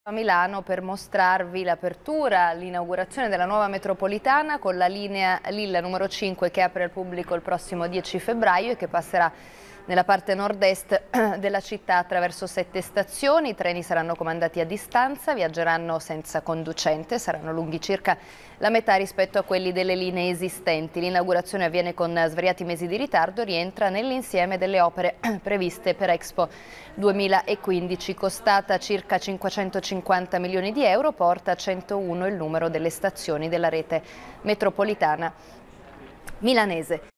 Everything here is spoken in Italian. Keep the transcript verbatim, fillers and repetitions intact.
A Milano per mostrarvi l'apertura, l'inaugurazione della nuova metropolitana con la linea Lilla numero cinque che apre al pubblico il prossimo dieci febbraio e che passerà nella parte nord-est della città attraverso sette stazioni. I treni saranno comandati a distanza, viaggeranno senza conducente, saranno lunghi circa la metà rispetto a quelli delle linee esistenti. L'inaugurazione avviene con svariati mesi di ritardo, rientra nell'insieme delle opere previste per Expo duemilaquindici, costata circa cinquecentocinquanta milioni di euro, porta a centouno il numero delle stazioni della rete metropolitana milanese.